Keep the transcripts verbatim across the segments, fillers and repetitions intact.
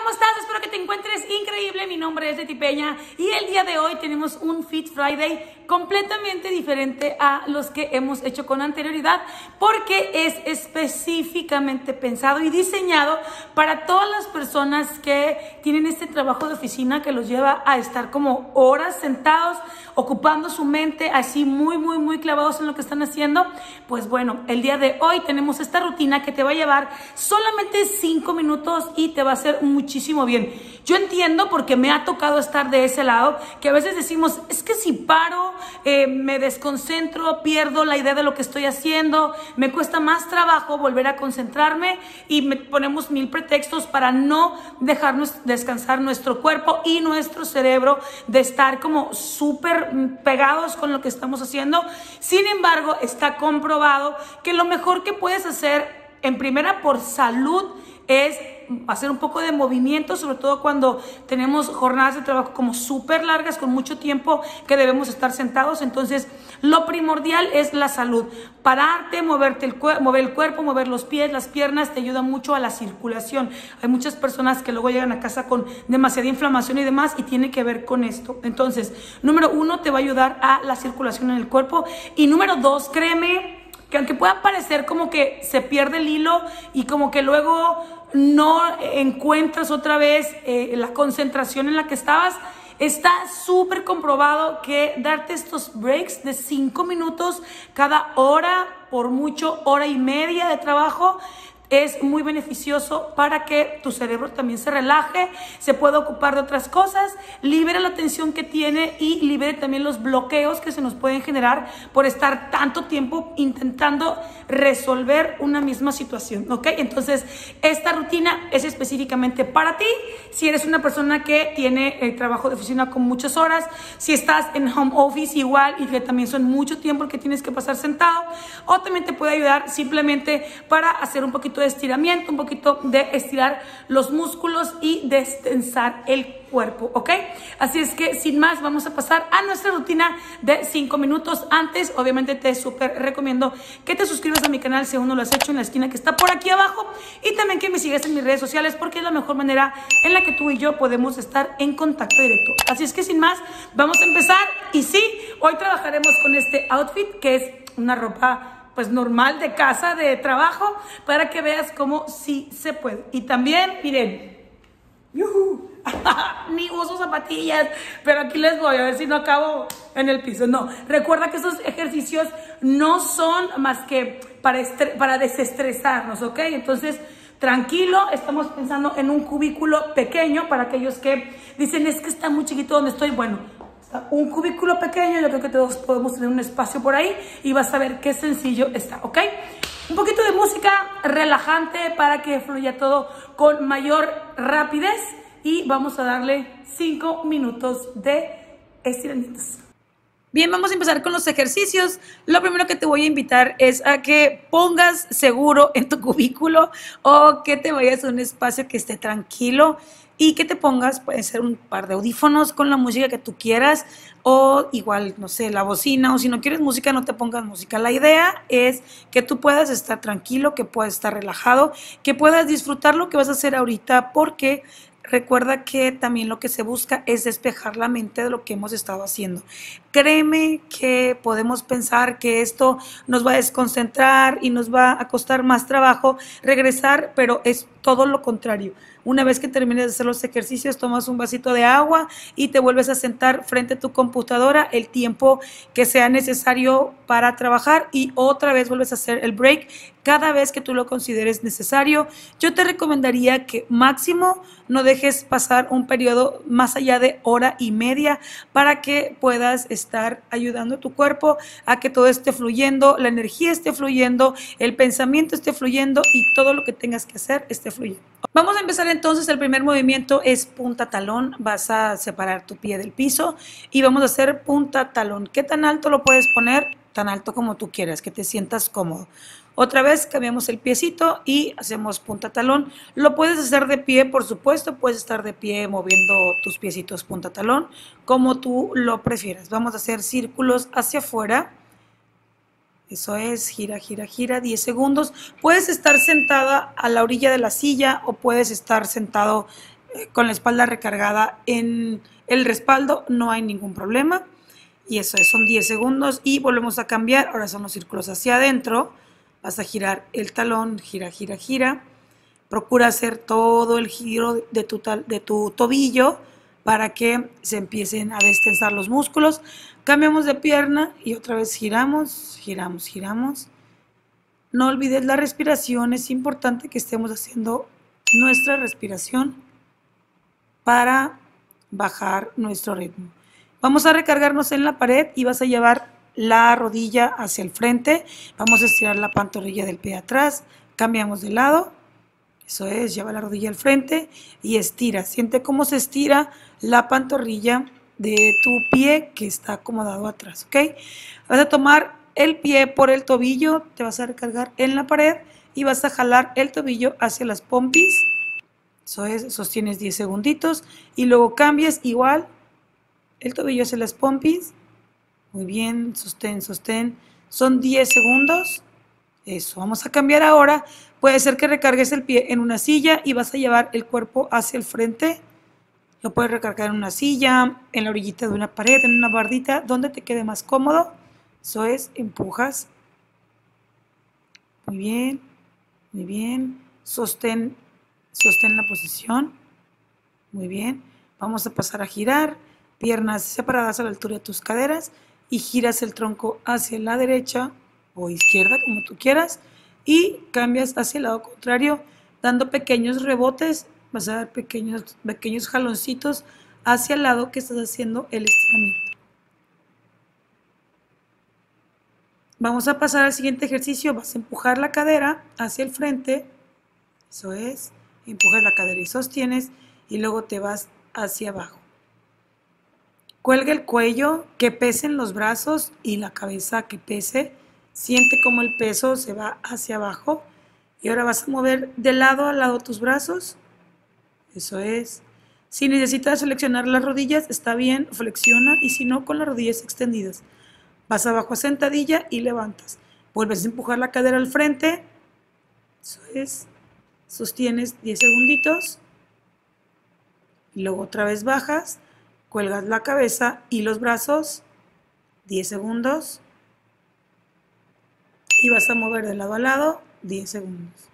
¿cómo estás? Espero que te encuentres increíble. Mi nombre es Leti Peña y el día de hoy tenemos un Fit Friday completamente diferente a los que hemos hecho con anterioridad, porque es específicamente pensado y diseñado para todas las personas que tienen este trabajo de oficina que los lleva a estar como horas sentados, ocupando su mente, así muy, muy, muy clavados en lo que están haciendo. Pues bueno, el día de hoy tenemos esta rutina que te va a llevar solamente cinco minutos y te va a hacer muchísimo bien. Yo entiendo, porque me ha tocado estar de ese lado, que a veces decimos, es que si paro, eh, me desconcentro, pierdo la idea de lo que estoy haciendo, me cuesta más trabajo volver a concentrarme y me ponemos mil pretextos para no dejarnos descansar nuestro cuerpo y nuestro cerebro de estar como súper pegados con lo que estamos haciendo. Sin embargo, está comprobado que lo mejor que puedes hacer, en primera, por salud, es hacer un poco de movimiento, sobre todo cuando tenemos jornadas de trabajo como súper largas, con mucho tiempo que debemos estar sentados. Entonces, lo primordial es la salud. Pararte, moverte el mover el cuerpo, mover los pies, las piernas, te ayuda mucho a la circulación. Hay muchas personas que luego llegan a casa con demasiada inflamación y demás, y tiene que ver con esto. Entonces, número uno, te va a ayudar a la circulación en el cuerpo. Y número dos, créeme que aunque pueda parecer como que se pierde el hilo y como que luego no encuentras otra vez eh, la concentración en la que estabas, está súper comprobado que darte estos breaks de cinco minutos cada hora, por mucho hora y media de trabajo, es muy beneficioso para que tu cerebro también se relaje, se pueda ocupar de otras cosas, libere la tensión que tiene y libere también los bloqueos que se nos pueden generar por estar tanto tiempo intentando resolver una misma situación, ¿ok? Entonces, esta rutina es específicamente para ti. Si eres una persona que tiene el trabajo de oficina con muchas horas, si estás en home office igual y que también son mucho tiempo el que tienes que pasar sentado, o también te puede ayudar simplemente para hacer un poquito de estiramiento, un poquito de estirar los músculos y destensar el cuerpo, ¿ok? Así es que sin más, vamos a pasar a nuestra rutina de cinco minutos. Antes, obviamente, te súper recomiendo que te suscribas a mi canal si aún no lo has hecho, en la esquina que está por aquí abajo, y también que me sigas en mis redes sociales, porque es la mejor manera en la que tú y yo podemos estar en contacto directo. Así es que sin más, vamos a empezar. Y sí, hoy trabajaremos con este outfit, que es una ropa pues normal de casa, de trabajo, para que veas cómo sí se puede. Y también, miren, ¡yuhu! Ni uso zapatillas, pero aquí les voy a ver si no acabo en el piso. No, recuerda que esos ejercicios no son más que para, para desestresarnos, ¿ok? Entonces, tranquilo, estamos pensando en un cubículo pequeño para aquellos que dicen, es que está muy chiquito donde estoy. Bueno, un cubículo pequeño, yo creo que todos podemos tener un espacio por ahí y vas a ver qué sencillo está, ¿ok? Un poquito de música relajante para que fluya todo con mayor rapidez, y vamos a darle cinco minutos de estiramientos. Bien, vamos a empezar con los ejercicios. Lo primero que te voy a invitar es a que pongas seguro en tu cubículo, o que te vayas a un espacio que esté tranquilo y que te pongas, puede ser un par de audífonos con la música que tú quieras, o igual, no sé, la bocina, o si no quieres música, no te pongas música. La idea es que tú puedas estar tranquilo, que puedas estar relajado, que puedas disfrutar lo que vas a hacer ahorita, porque recuerda que también lo que se busca es despejar la mente de lo que hemos estado haciendo. Créeme que podemos pensar que esto nos va a desconcentrar y nos va a costar más trabajo regresar, pero es todo lo contrario. Una vez que termines de hacer los ejercicios, tomas un vasito de agua y te vuelves a sentar frente a tu computadora el tiempo que sea necesario para trabajar, y otra vez vuelves a hacer el break cada vez que tú lo consideres necesario. Yo te recomendaría que máximo no dejes pasar un periodo más allá de hora y media, para que puedas estar ayudando a tu cuerpo a que todo esté fluyendo, la energía esté fluyendo, el pensamiento esté fluyendo y todo lo que tengas que hacer esté fluyendo. Vamos a empezar entonces. El primer movimiento es punta talón. Vas a separar tu pie del piso y vamos a hacer punta talón. ¿Qué tan alto lo puedes poner? Tan alto como tú quieras, que te sientas cómodo. Otra vez cambiamos el piecito y hacemos punta talón. Lo puedes hacer de pie, por supuesto, puedes estar de pie moviendo tus piecitos punta talón, como tú lo prefieras. Vamos a hacer círculos hacia afuera. Eso es, gira, gira, gira, diez segundos. Puedes estar sentada a la orilla de la silla o puedes estar sentado eh, con la espalda recargada en el respaldo, no hay ningún problema. Y eso es, son diez segundos y volvemos a cambiar. Ahora son los círculos hacia adentro. Vas a girar el talón, gira, gira, gira. Procura hacer todo el giro de tu, de tu tobillo para que se empiecen a destensar los músculos. Cambiamos de pierna y otra vez giramos, giramos, giramos. No olvides la respiración, es importante que estemos haciendo nuestra respiración para bajar nuestro ritmo. Vamos a recargarnos en la pared y vas a llevar la rodilla hacia el frente. Vamos a estirar la pantorrilla del pie atrás. Cambiamos de lado. Eso es, lleva la rodilla al frente y estira. Siente cómo se estira la pantorrilla de tu pie que está acomodado atrás, ¿ok? Vas a tomar el pie por el tobillo, te vas a recargar en la pared y vas a jalar el tobillo hacia las pompis. Eso es, sostienes diez segunditos y luego cambias igual el tobillo hacia las pompis. Muy bien, sostén, sostén. Son diez segundos. Eso, vamos a cambiar ahora. Puede ser que recargues el pie en una silla y vas a llevar el cuerpo hacia el frente. Lo puedes recargar en una silla, en la orillita de una pared, en una bardita, donde te quede más cómodo. Eso es, empujas. Muy bien, muy bien. Sostén, sostén la posición. Muy bien. Vamos a pasar a girar. Piernas separadas a la altura de tus caderas y giras el tronco hacia la derecha o izquierda, como tú quieras, y cambias hacia el lado contrario, dando pequeños rebotes. Vas a dar pequeños, pequeños jaloncitos hacia el lado que estás haciendo el estiramiento. Vamos a pasar al siguiente ejercicio. Vas a empujar la cadera hacia el frente. Eso es, empujas la cadera y sostienes, y luego te vas hacia abajo. Cuelga el cuello, que pesen los brazos y la cabeza que pese. Siente cómo el peso se va hacia abajo. Y ahora vas a mover de lado a lado tus brazos. Eso es. Si necesitas flexionar las rodillas, está bien, flexiona. Y si no, con las rodillas extendidas. Vas abajo a sentadilla y levantas. Vuelves a empujar la cadera al frente. Eso es. Sostienes diez segunditos. Y luego otra vez bajas. Cuelgas la cabeza y los brazos, diez segundos, y vas a mover de lado a lado, diez segundos.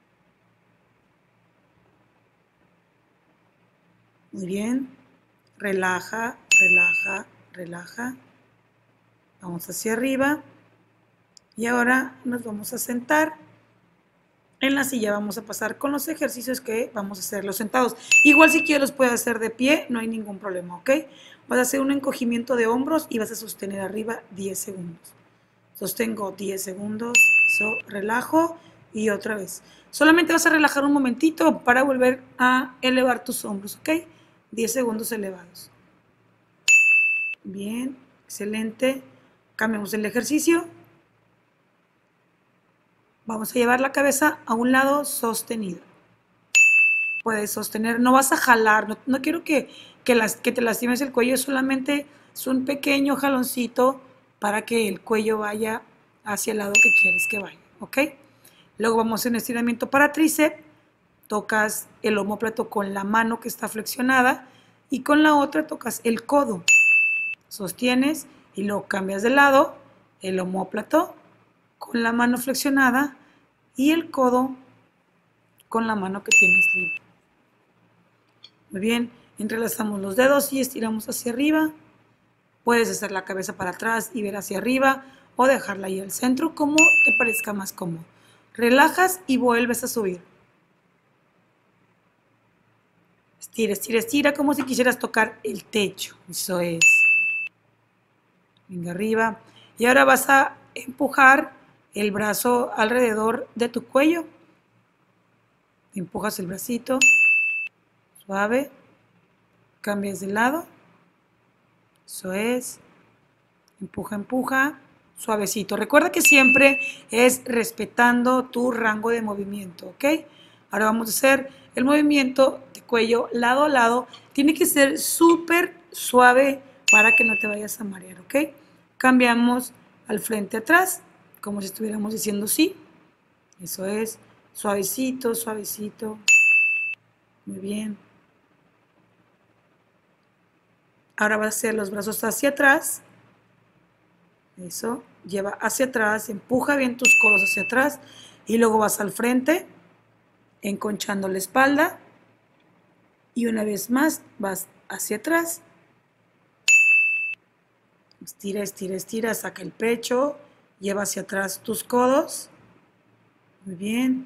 Muy bien, relaja, relaja, relaja. Vamos hacia arriba y ahora nos vamos a sentar. En la silla vamos a pasar con los ejercicios que vamos a hacer los sentados. Igual si quieres los puedes hacer de pie, no hay ningún problema, ¿ok? Vas a hacer un encogimiento de hombros y vas a sostener arriba diez segundos. Sostengo diez segundos, eso, relajo y otra vez. Solamente vas a relajar un momentito para volver a elevar tus hombros, ¿ok? diez segundos elevados. Bien, excelente. Cambiamos el ejercicio. Vamos a llevar la cabeza a un lado sostenido. Puedes sostener, no vas a jalar, no, no quiero que, que, las, que te lastimes el cuello, solamente es un pequeño jaloncito para que el cuello vaya hacia el lado que quieres que vaya, ¿ok? Luego vamos en estiramiento para tríceps, tocas el omóplato con la mano que está flexionada y con la otra tocas el codo. Sostienes y luego cambias de lado, el omóplato con la mano flexionada y el codo con la mano que tienes libre. Muy bien, entrelazamos los dedos y estiramos hacia arriba. Puedes hacer la cabeza para atrás y ver hacia arriba o dejarla ahí al centro como te parezca más cómodo. Relajas y vuelves a subir. Estira, estira, estira como si quisieras tocar el techo. Eso es. Venga arriba. Y ahora vas a empujar el brazo alrededor de tu cuello. Empujas el bracito, suave, cambias de lado, eso es, empuja, empuja, suavecito. Recuerda que siempre es respetando tu rango de movimiento, ¿ok? Ahora vamos a hacer el movimiento de cuello lado a lado. Tiene que ser súper suave para que no te vayas a marear, ¿ok? Cambiamos al frente atrás, como si estuviéramos diciendo sí. Eso es, suavecito, suavecito. Muy bien. Ahora vas a hacer los brazos hacia atrás. Eso, lleva hacia atrás, empuja bien tus codos hacia atrás y luego vas al frente, enconchando la espalda y una vez más vas hacia atrás. Estira, estira, estira, saca el pecho, lleva hacia atrás tus codos. Muy bien.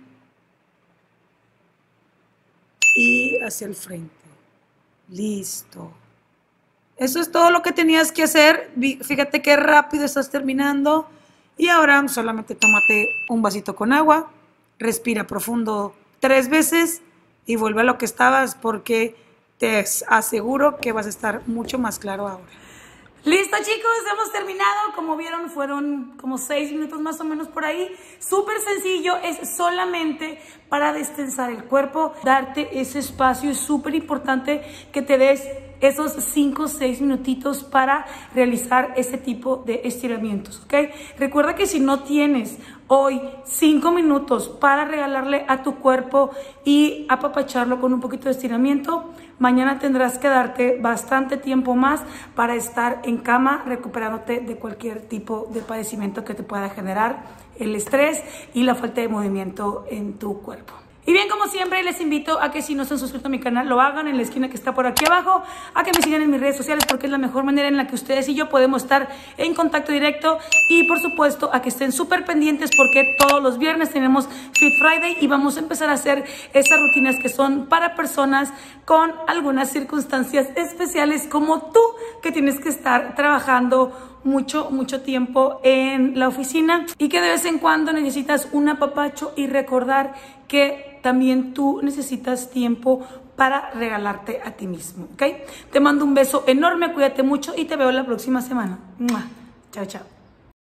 Y hacia el frente. Listo. Eso es todo lo que tenías que hacer. Fíjate qué rápido estás terminando. Y ahora solamente tómate un vasito con agua. Respira profundo tres veces y vuelve a lo que estabas porque te aseguro que vas a estar mucho más claro ahora. Listo, chicos, hemos terminado. Como vieron, fueron como seis minutos más o menos por ahí. Súper sencillo, es solamente para destensar el cuerpo, darte ese espacio. Es súper importante que te des esos cinco o seis minutitos para realizar ese tipo de estiramientos, ¿ok? Recuerda que si no tienes hoy cinco minutos para regalarle a tu cuerpo y apapacharlo con un poquito de estiramiento, mañana tendrás que darte bastante tiempo más para estar en cama recuperándote de cualquier tipo de padecimiento que te pueda generar el estrés y la falta de movimiento en tu cuerpo. Y bien, como siempre, les invito a que si no se han suscrito a mi canal, lo hagan en la esquina que está por aquí abajo, a que me sigan en mis redes sociales porque es la mejor manera en la que ustedes y yo podemos estar en contacto directo y, por supuesto, a que estén súper pendientes porque todos los viernes tenemos Fit Friday y vamos a empezar a hacer esas rutinas que son para personas con algunas circunstancias especiales como tú, que tienes que estar trabajando mucho, mucho tiempo en la oficina y que de vez en cuando necesitas un apapacho y recordar que también tú necesitas tiempo para regalarte a ti mismo, ¿ok? Te mando un beso enorme, cuídate mucho y te veo la próxima semana. ¡Mua! Chao, chao.